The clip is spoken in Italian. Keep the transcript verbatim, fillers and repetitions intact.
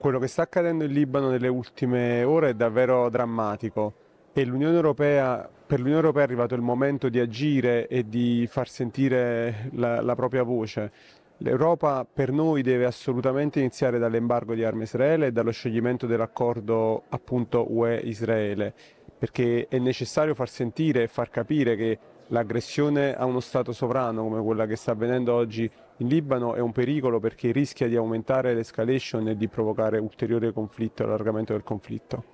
Quello che sta accadendo in Libano nelle ultime ore è davvero drammatico e l'Unione Europea, per l'Unione Europea è arrivato il momento di agire e di far sentire la, la propria voce. L'Europa per noi deve assolutamente iniziare dall'embargo di armi a Israele e dallo scioglimento dell'accordo appunto U E-Israele, perché è necessario far sentire e far capire che l'aggressione a uno Stato sovrano come quella che sta avvenendo oggi in Libano è un pericolo perché rischia di aumentare l'escalation e di provocare ulteriore conflitto e allargamento del conflitto.